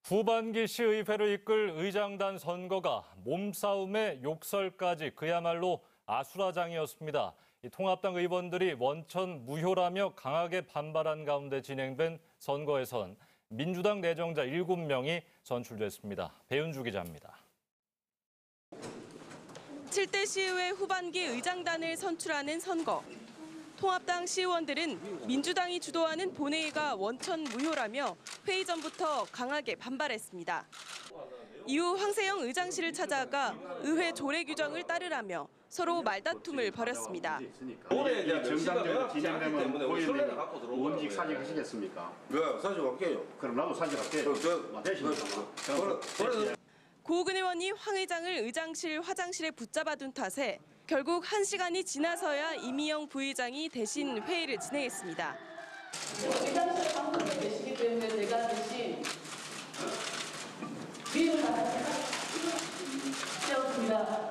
후반기 시의회를 이끌 의장단 선거가 몸싸움에 욕설까지 그야말로 아수라장이었습니다. 통합당 의원들이 원천 무효라며 강하게 반발한 가운데 진행된 선거에선 민주당 내정자 7명이 선출됐습니다. 배윤주 기자입니다. 7대 시의회 후반기 의장단을 선출하는 선거. 통합당 시의원들은 민주당이 주도하는 본회의가 원천 무효라며 회의 전부터 강하게 반발했습니다. 이후 황세영 의장실을 찾아가 의회 조례 규정을 따르라며 서로 말다툼을 벌였습니다. 올해 정상적으로 진행되면 의원님 원직 사직하시겠습니까? 네, 사직할게요. 그럼 나도 사직할게요. 고우근 의원이 황 의장을 의장실 화장실에 붙잡아둔 탓에 결국 1시간이 지나서야 이미영 부의장이 대신 회의를 진행했습니다. 의장실 방송에 계시기 때문에 제가 대신 위로 나가셨습니다.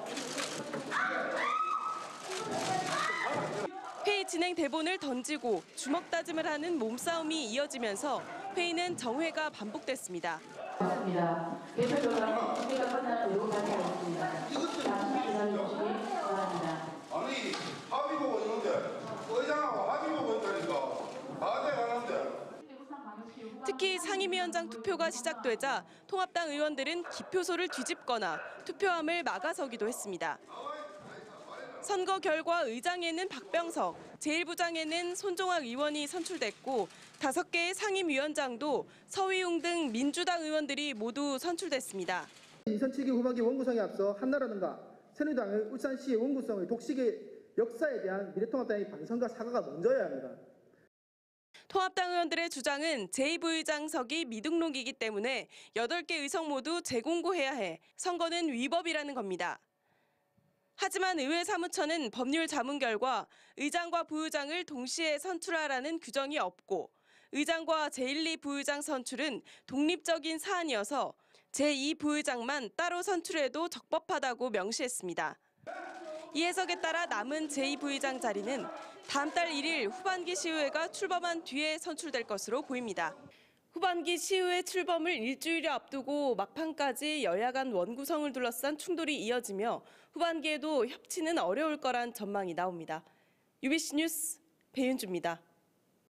회의 진행 대본을 던지고 주먹 다짐을 하는 몸싸움이 이어지면서 회의는 정회가 반복됐습니다. 맞습니다. 대표적으로 준비가 끝나는 외국까지 하겠습니다. 잠시 기다려주시기 바랍니다. 아니, 합의 보고 있는데, 의장하고 합의 보고 있다니까. 다 돼가는데. 특히 상임위원장 투표가 시작되자 통합당 의원들은 기표소를 뒤집거나 투표함을 막아서기도 했습니다. 선거 결과 의장에는 박병석, 제1부장에는 손종학 의원이 선출됐고 5개의 상임위원장도 서위웅 등 민주당 의원들이 모두 선출됐습니다. 2007기 후반기 원구성에 앞서 한나라든가 새누리당의 울산시의 원구성의 독식의 역사에 대한 미래통합당의 반성과 사과가 먼저여야 합니다. 통합당 의원들의 주장은 제2부의장석이 미등록이기 때문에 8개 의석 모두 재공고해야 해 선거는 위법이라는 겁니다. 하지만 의회 사무처는 법률 자문 결과 의장과 부의장을 동시에 선출하라는 규정이 없고 의장과 제1, 2부의장 선출은 독립적인 사안이어서 제2부의장만 따로 선출해도 적법하다고 명시했습니다. 이 해석에 따라 남은 제2부의장 자리는 다음 달 1일 후반기 시의회가 출범한 뒤에 선출될 것으로 보입니다. 후반기 시의회 출범을 일주일여 앞두고 막판까지 여야 간 원구성을 둘러싼 충돌이 이어지며 후반기에도 협치는 어려울 거란 전망이 나옵니다. UBC 뉴스 배윤주입니다.